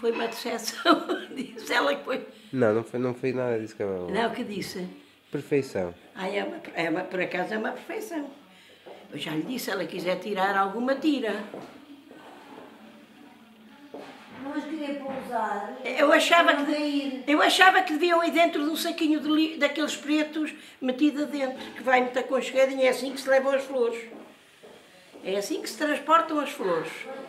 foi uma decepção. Disse ela que foi. Não foi nada disso que ela... Não, o que disse? Perfeição. Por acaso é uma perfeição. Eu já lhe disse, se ela quiser tirar alguma, tira. Mas queria pousar. Eu achava que deviam ir dentro de um saquinho daqueles pretos metida dentro, que vai muito aconchegadinho, é assim que se levam as flores. É assim que se transportam as flores.